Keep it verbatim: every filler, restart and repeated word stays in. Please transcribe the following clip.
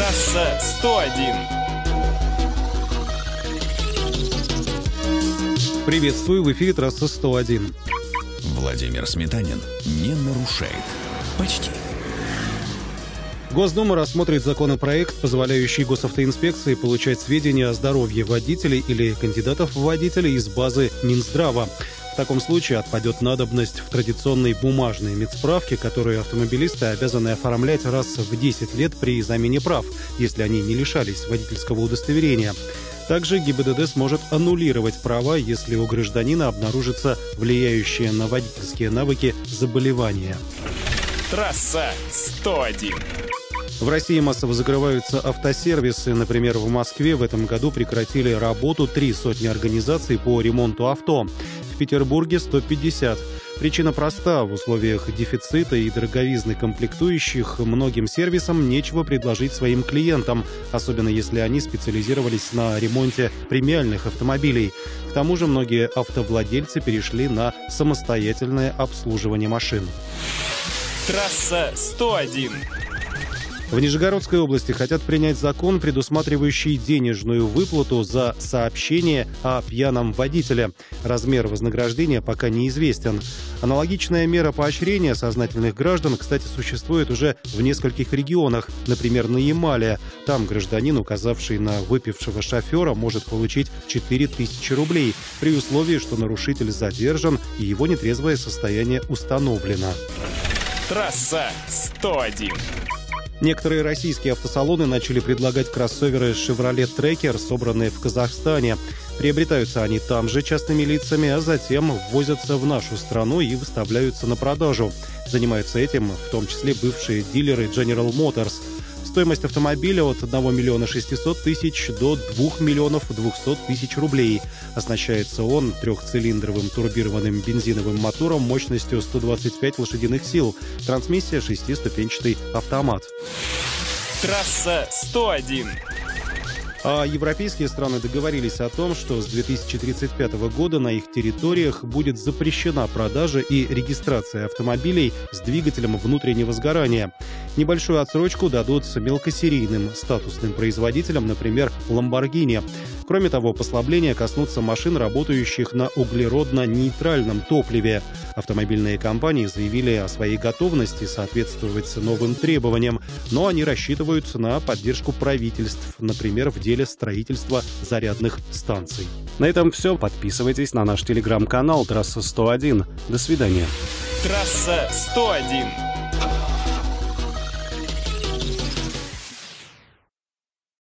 Трасса сто один. Приветствую, в эфире трасса сто один. Владимир Сметанин не нарушает. Почти. Госдума рассмотрит законопроект, позволяющий госавтоинспекции получать сведения о здоровье водителей или кандидатов в водители из базы Минздрава. В таком случае отпадет надобность в традиционной бумажной медсправке, которую автомобилисты обязаны оформлять раз в десять лет при замене прав, если они не лишались водительского удостоверения. Также ГИБДД сможет аннулировать права, если у гражданина обнаружится влияющее на водительские навыки заболевание. Трасса сто один. В России массово закрываются автосервисы. Например, в Москве в этом году прекратили работу три сотни организаций по ремонту авто. В Петербурге сто пятьдесят. Причина проста. В условиях дефицита и дороговизны комплектующих многим сервисам нечего предложить своим клиентам, особенно если они специализировались на ремонте премиальных автомобилей. К тому же многие автовладельцы перешли на самостоятельное обслуживание машин. Трасса сто один. В Нижегородской области хотят принять закон, предусматривающий денежную выплату за сообщение о пьяном водителе. Размер вознаграждения пока неизвестен. Аналогичная мера поощрения сознательных граждан, кстати, существует уже в нескольких регионах. Например, на Ямале. Там гражданин, указавший на выпившего шофера, может получить четыре тысячи рублей, при условии, что нарушитель задержан и его нетрезвое состояние установлено. Трасса сто один. Некоторые российские автосалоны начали предлагать кроссоверы Chevrolet Tracker, собранные в Казахстане. Приобретаются они там же частными лицами, а затем ввозятся в нашу страну и выставляются на продажу. Занимаются этим в том числе бывшие дилеры General Motors. Стоимость автомобиля от одного миллиона шестисот тысяч до двух миллионов двухсот тысяч рублей. Оснащается он трехцилиндровым турбированным бензиновым мотором мощностью сто двадцать пять лошадиных сил. Трансмиссия шестиступенчатый автомат. Трасса сто один. А европейские страны договорились о том, что с две тысячи тридцать пятого года на их территориях будет запрещена продажа и регистрация автомобилей с двигателем внутреннего сгорания. Небольшую отсрочку дадут мелкосерийным статусным производителям, например, Lamborghini. Кроме того, послабления коснутся машин, работающих на углеродно-нейтральном топливе. Автомобильные компании заявили о своей готовности соответствовать новым требованиям, но они рассчитывают на поддержку правительств, например, в деле строительства зарядных станций. На этом все. Подписывайтесь на наш телеграм-канал «Трасса сто один». До свидания. Трасса сто один.